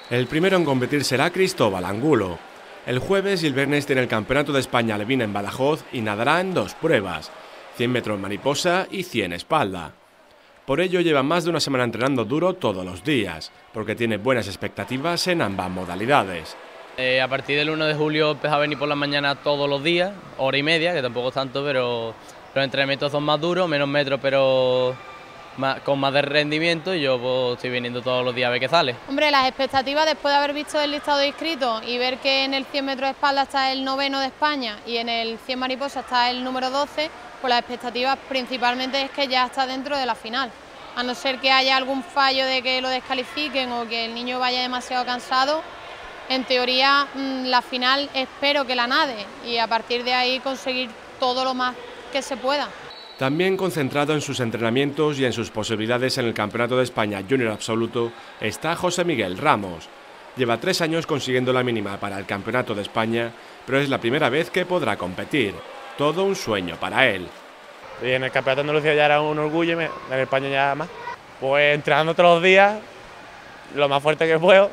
El primero en competir será Cristóbal Angulo. El jueves y el viernes tiene el Campeonato de España Alevín en Badajoz y nadará en dos pruebas, 100 metros mariposa y 100 espalda. Por ello lleva más de una semana entrenando duro todos los días, porque tiene buenas expectativas en ambas modalidades. A partir del 1 de julio empezó a venir por la mañana todos los días, hora y media, que tampoco es tanto, pero los entrenamientos son más duros, menos metros, pero con más de rendimiento, y yo pues, estoy viniendo todos los días a ver qué sale. Hombre, las expectativas después de haber visto el listado de inscritos y ver que en el 100 metros de espalda está el 9º de España y en el 100 mariposa está el número 12, pues las expectativas principalmente es que ya está dentro de la final. A no ser que haya algún fallo de que lo descalifiquen o que el niño vaya demasiado cansado, en teoría la final espero que la nade y a partir de ahí conseguir todo lo más que se pueda. También concentrado en sus entrenamientos y en sus posibilidades en el Campeonato de España Junior Absoluto está José Miguel Ramos. Lleva 3 años consiguiendo la mínima para el Campeonato de España, pero es la primera vez que podrá competir. Todo un sueño para él. Y en el Campeonato de Andalucía ya era un orgullo, en España ya más. Pues entrenando todos los días, lo más fuerte que puedo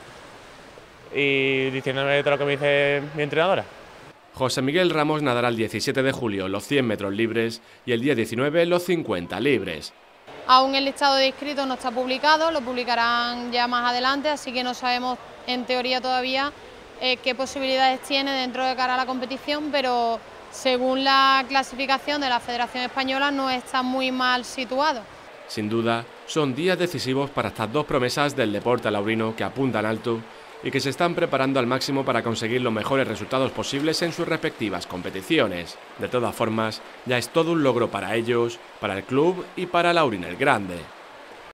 y diciéndome todo lo que me dice mi entrenadora. José Miguel Ramos nadará el 17 de julio los 100 metros libres y el día 19 los 50 libres. Aún el listado de inscritos no está publicado, lo publicarán ya más adelante, así que no sabemos en teoría todavía qué posibilidades tiene dentro de cara a la competición, pero según la clasificación de la Federación Española no está muy mal situado. Sin duda, son días decisivos para estas dos promesas del deporte alaurino que apuntan alto y que se están preparando al máximo para conseguir los mejores resultados posibles en sus respectivas competiciones. De todas formas, ya es todo un logro para ellos, para el club y para Laurín el Grande.